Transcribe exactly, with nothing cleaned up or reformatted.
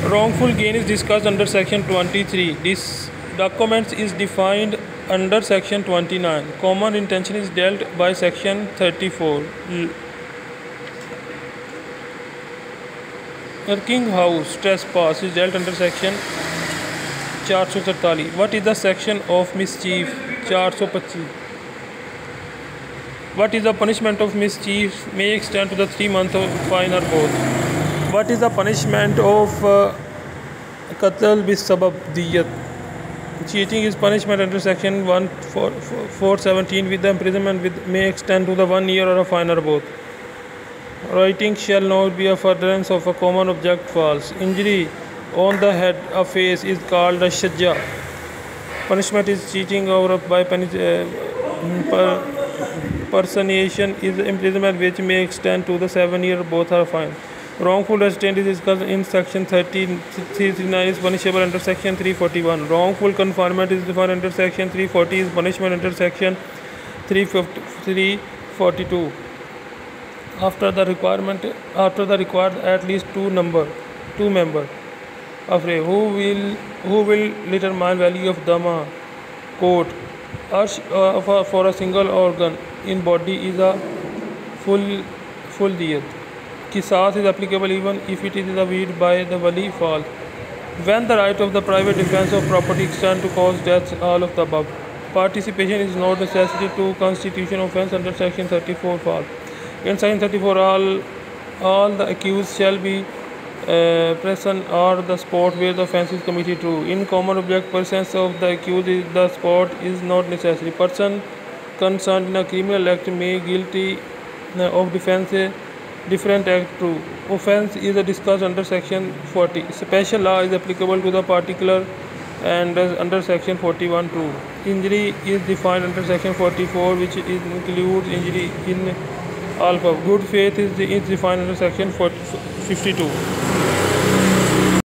Wrongful gain is discussed under section twenty-three. This documents is defined under section twenty-nine. Common intention is dealt by section thirty-four. Lurking house trespass is dealt under section four forty-three. What is the section of mischief? four twenty-five. What is the punishment of mischief? May extend to the three months of fine or both. What is the punishment of uh, qatl bis sabab diyat? Cheating is punishment under section four seventeen with the imprisonment with may extend to the one year or a fine or both. Writing shall not be a furtherance of a common object false. Injury on the head or face is called a shajja. Punishment is cheating or by uh, per, personation is imprisonment which may extend to the seven year both are fine. Wrongful restraint is discussed in section thirteen thirty-nine is punishable under section three forty-one. Wrongful confinement is defined under section three forty is punishment under section three forty-two. After the requirement after the required at least two number two member of a who will who will determine value of dama court urge uh, for, for a single organ in body is a full full diyat. Qisas is applicable even if it is waived by the wali fall. When the right of the private defense of property extend to cause death, all of the above. Participation is not necessary to constitution offence under section thirty-four fall. In section thirty-four, all all the accused shall be uh, present or the spot where the offence is committed to. In common object, presence of the accused is the spot is not necessary. Person concerned in a criminal act may guilty uh, of defence a different act true. Offence is discussed under section forty. Special law is applicable to the particular and under section forty-one too. Injury is defined under section forty-four, which is, includes injury in alpha. Good faith is, is defined under section fifty-two.